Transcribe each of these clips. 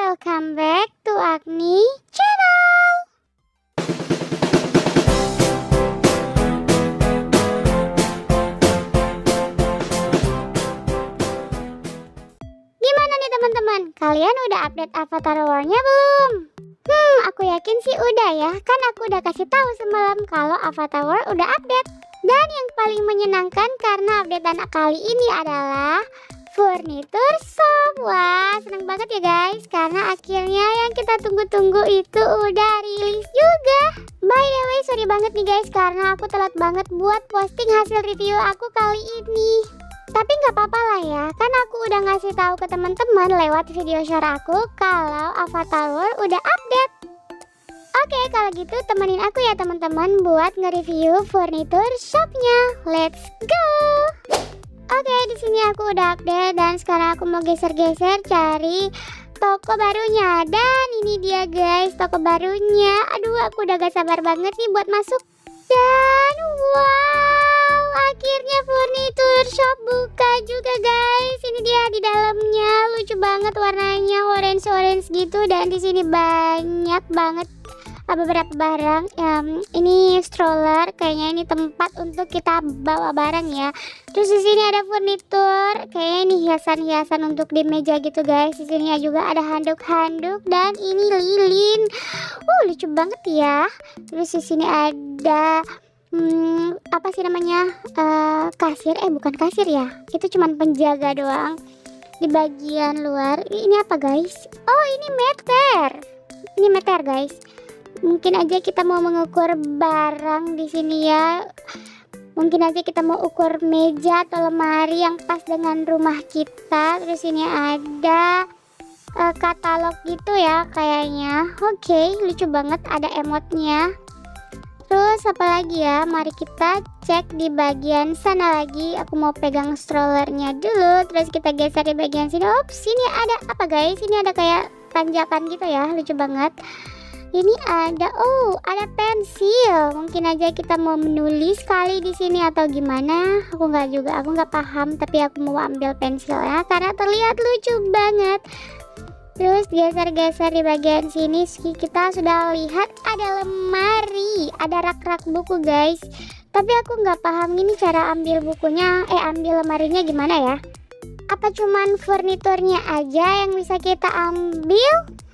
welcome back to Agni Channel. Gimana nih teman-teman? Kalian udah update Avatar World-nya belum? Aku yakin sih udah ya. Kan aku udah kasih tahu semalam kalau Avatar World udah update. Dan yang paling menyenangkan karena updatean kali ini adalah Furniture Shop. Wah, seneng banget ya guys, karena akhirnya yang kita tunggu-tunggu itu udah rilis juga. By the way, sorry banget nih guys, karena aku telat banget buat posting hasil review aku kali ini. Tapi nggak apa-apa lah ya, kan aku udah ngasih tahu ke teman-teman lewat video share aku kalau Avatar World udah update. Oke, kalau gitu temenin aku ya teman-teman buat nge-review Furniture Shop-nya. Let's go! Oke, di sini aku udah update dan sekarang aku mau geser-geser cari toko barunya. Dan ini dia guys, toko barunya. Aduh, aku udah gak sabar banget nih buat masuk. Dan wow, akhirnya Furniture Shop buka juga guys. Ini dia di dalamnya, lucu banget warnanya, orange-orange gitu. Dan di sini banyak banget beberapa barang. Ini stroller, kayaknya ini tempat untuk kita bawa barang ya. Terus di sini ada furnitur, kayaknya ini hiasan-hiasan untuk di meja gitu guys. Di sini juga ada handuk-handuk dan ini lilin. Lucu banget ya. Terus di sini ada apa sih namanya? Kasir, bukan kasir ya. Itu cuman penjaga doang. Di bagian luar, ini apa guys? Oh, ini meter. Ini meter guys. Mungkin aja kita mau mengukur barang di sini ya. Mungkin aja kita mau ukur meja atau lemari yang pas dengan rumah kita. Terus ini ada katalog gitu ya kayaknya. Oke, lucu banget, ada emotnya. Terus apa lagi ya? Mari kita cek di bagian sana lagi. Aku mau pegang strollernya dulu. Terus kita geser di bagian sini. Sini ada apa guys? Ini ada kayak tanjakan gitu ya, lucu banget. Ini ada ada pensil. Mungkin aja kita mau menulis kali di sini atau gimana? Aku nggak paham, tapi aku mau ambil pensil ya karena terlihat lucu banget. Terus geser-geser di bagian sini kita sudah lihat ada lemari, ada rak-rak buku guys. Tapi aku nggak paham ini cara ambil bukunya, ambil lemarinya gimana ya? Apa cuman furniturnya aja yang bisa kita ambil?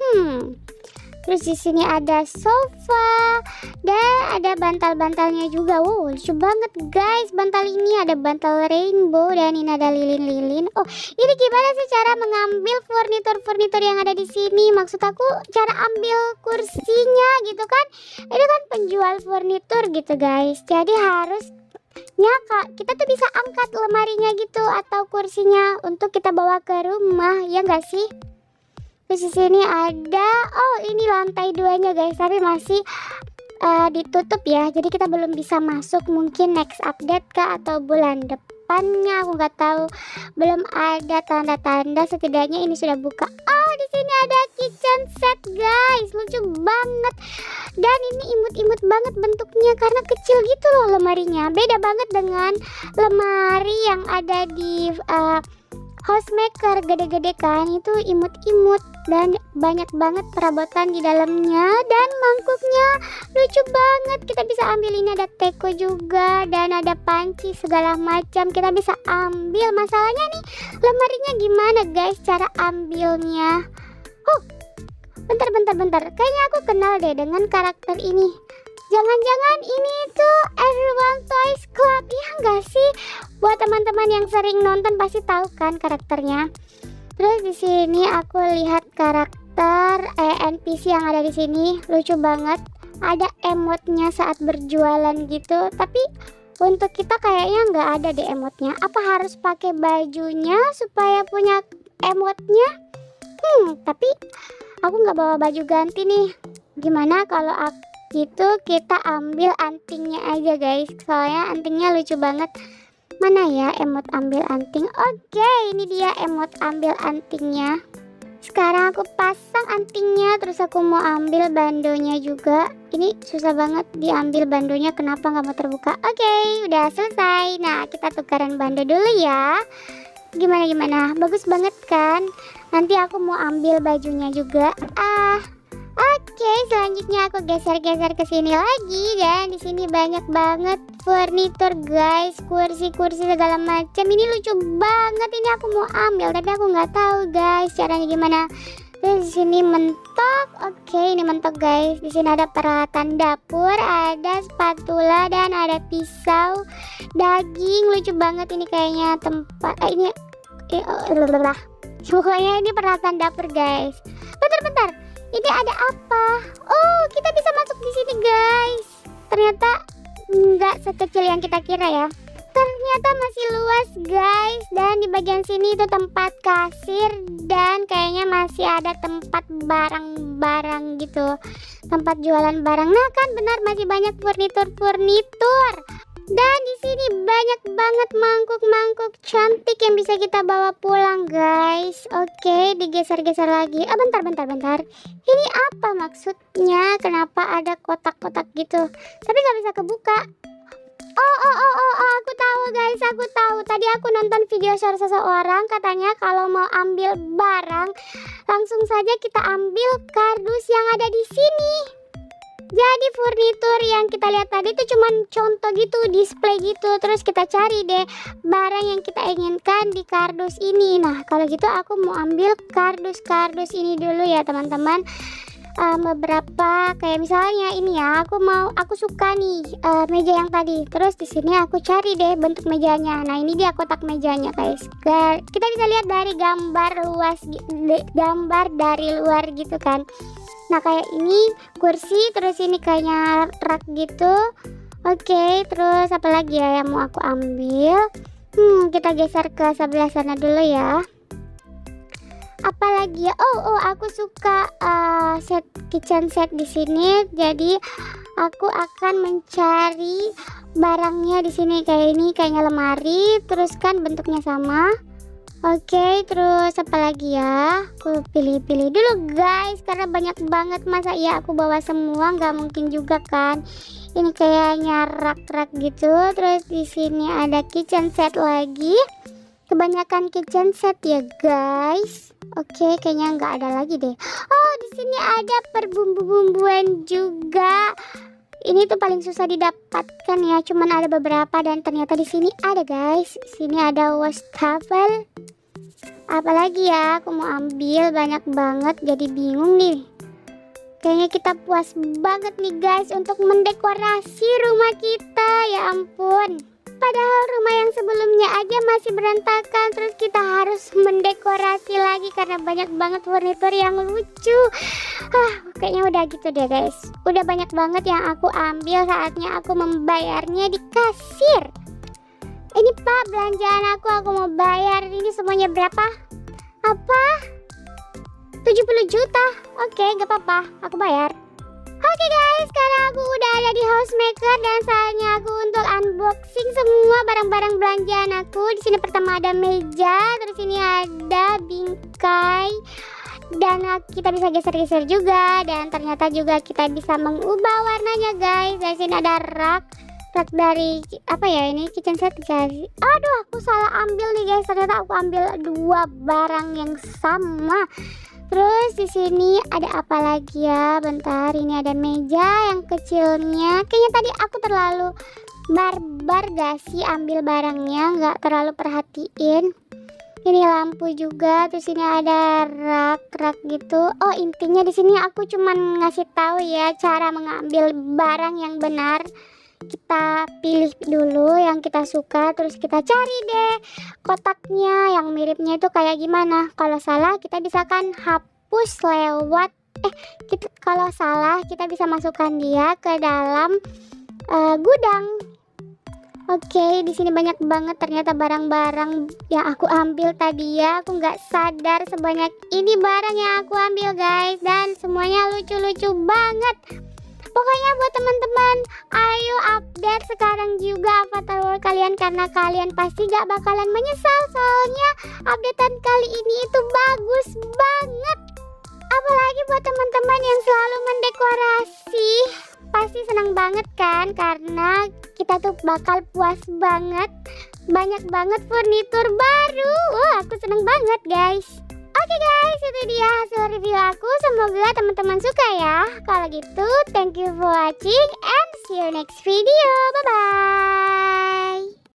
Terus di sini ada sofa dan ada bantal-bantalnya juga. Wow, lucu banget guys. Bantal ini ada bantal rainbow dan ini ada lilin-lilin. Ini gimana sih cara mengambil furnitur-furnitur yang ada di sini? Maksud aku cara ambil kursinya gitu kan? Ini kan penjual furnitur gitu guys. Jadi harusnya kita tuh bisa angkat lemarinya gitu atau kursinya untuk kita bawa ke rumah, ya enggak sih? Terus di sini ada ini lantai 2-nya guys, tapi masih ditutup ya. Jadi kita belum bisa masuk, mungkin next update kah atau bulan depannya, aku nggak tahu. Belum ada tanda-tanda, setidaknya ini sudah buka. Di sini ada kitchen set guys, lucu banget. Dan ini imut-imut banget bentuknya karena kecil gitu loh lemarinya. Beda banget dengan lemari yang ada di Housemaker, gede-gede kan, itu imut-imut dan banyak banget perabotan di dalamnya. Dan mangkuknya lucu banget, kita bisa ambil. Ini ada teko juga dan ada panci segala macam kita bisa ambil. Masalahnya nih, lemarinya gimana guys cara ambilnya? Bentar, kayaknya aku kenal deh dengan karakter ini. Jangan-jangan ini tuh Everyone Toys Club, ya enggak sih? Buat teman-teman yang sering nonton pasti tahu kan karakternya. Terus di sini aku lihat karakter NPC yang ada di sini, lucu banget. Ada emotnya saat berjualan gitu, tapi untuk kita kayaknya nggak ada deh emotnya. Apa harus pakai bajunya supaya punya emotnya? Tapi aku nggak bawa baju ganti nih. Gimana kalau gitu kita ambil antingnya aja guys, soalnya antingnya lucu banget. Mana ya emot ambil anting? Oke, ini dia emot ambil antingnya. Sekarang aku pasang antingnya, terus aku mau ambil bandonya juga. Ini susah banget diambil bandonya, kenapa nggak mau terbuka? Oke, udah selesai. Nah, kita tukaran bando dulu ya. Gimana? Bagus banget kan? Nanti aku mau ambil bajunya juga. Oke, selanjutnya aku geser-geser ke sini lagi, dan di sini banyak banget furnitur guys, kursi-kursi segala macam. Ini lucu banget, ini aku mau ambil tapi aku nggak tahu guys caranya gimana. Terus di sini mentok. Oke, ini mentok guys. Di sini ada peralatan dapur, ada spatula dan ada pisau, daging. Lucu banget ini kayaknya tempat pokoknya ini peralatan dapur guys. Bentar. Ini ada apa? Oh, kita bisa masuk di sini guys. Ternyata nggak sekecil yang kita kira ya. Ternyata masih luas guys. Dan di bagian sini itu tempat kasir, dan kayaknya masih ada tempat barang-barang gitu, tempat jualan barang. Nah kan benar, masih banyak furnitur. Dan di sini banyak banget mangkuk-mangkuk cantik yang bisa kita bawa pulang guys. Oke, digeser-geser lagi. Bentar. Ini apa maksudnya? Kenapa ada kotak-kotak gitu? Tapi nggak bisa kebuka. Aku tahu guys, aku tahu. Tadi aku nonton video seseorang, katanya kalau mau ambil barang langsung saja kita ambil kardus yang ada di sini. Jadi furnitur yang kita lihat tadi itu cuman contoh gitu, display gitu. Terus kita cari deh barang yang kita inginkan di kardus ini. Nah kalau gitu aku mau ambil kardus ini dulu ya teman-teman. Beberapa kayak misalnya ini ya, aku suka nih meja yang tadi. Terus di sini aku cari deh bentuk mejanya. Nah ini dia kotak mejanya guys. Kita bisa lihat dari gambar dari luar gitu kan. Nah kayak ini kursi, terus ini kayaknya rak gitu. Oke, terus apa lagi ya yang mau aku ambil? Kita geser ke sebelah sana dulu ya. Apalagi ya? Aku suka set kitchen set di sini. Jadi aku akan mencari barangnya di sini. Kayak ini kayaknya lemari, terus kan bentuknya sama. Oke, terus apa lagi ya? Aku pilih-pilih dulu guys, karena banyak banget. Masa iya aku bawa semua? Nggak mungkin juga kan. Ini kayaknya rak-rak gitu. Terus di sini ada kitchen set lagi. Kebanyakan kitchen set ya guys. Oke, kayaknya nggak ada lagi deh. Oh, di sini ada perbumbu-bumbuan juga. Ini tuh paling susah didapatkan ya. Cuman ada beberapa dan ternyata di sini ada guys. Sini ada wastafel. Apalagi ya? Aku mau ambil banyak banget. Jadi bingung nih. Kayaknya kita puas banget nih guys untuk mendekorasi rumah kita. Ya ampun. Padahal rumah yang sebelumnya aja masih berantakan, terus kita harus mendekorasi lagi karena banyak banget furnitur yang lucu. Kayaknya udah gitu deh guys. Udah banyak banget yang aku ambil, saatnya aku membayarnya di kasir. Ini Pak, belanjaan aku mau bayar. Ini semuanya berapa? Apa? 70 juta. Oke, gak apa-apa, aku bayar. Oke guys, sekarang aku udah ada di Housemaker dan saatnya aku untuk unboxing semua barang-barang belanjaan aku. Di sini pertama ada meja, terus ini ada bingkai, dan kita bisa geser-geser juga, dan ternyata juga kita bisa mengubah warnanya guys. Dari sini ada rak dari apa ya, ini kitchen set dikasih. Aduh, aku salah ambil nih guys. Ternyata aku ambil dua barang yang sama. Terus di sini ada apa lagi ya? Bentar, ini ada meja yang kecilnya. Kayaknya tadi aku terlalu barbar gak sih ambil barangnya, nggak terlalu perhatiin. Ini lampu juga. Terus ini ada rak gitu. Oh, intinya di sini aku cuman ngasih tahu ya cara mengambil barang yang benar. Kita pilih dulu yang kita suka, terus kita cari deh kotaknya yang miripnya itu kayak gimana. Kalau salah kita bisa kan hapus lewat kalau salah kita bisa masukkan dia ke dalam gudang. Oke, di sini banyak banget ternyata barang-barang yang aku ambil tadi ya. Aku nggak sadar sebanyak ini barang yang aku ambil guys, dan semuanya lucu-lucu banget. Pokoknya buat teman-teman, ayo update sekarang juga Avatar World kalian, karena kalian pasti gak bakalan menyesal. Soalnya updatean kali ini itu bagus banget. Apalagi buat teman-teman yang selalu mendekorasi, pasti senang banget kan, karena kita tuh bakal puas banget. Banyak banget furnitur baru. Aku seneng banget guys. Oke guys, itu dia hasil review aku. Semoga teman-teman suka ya. Kalau gitu, thank you for watching and see you next video. Bye-bye.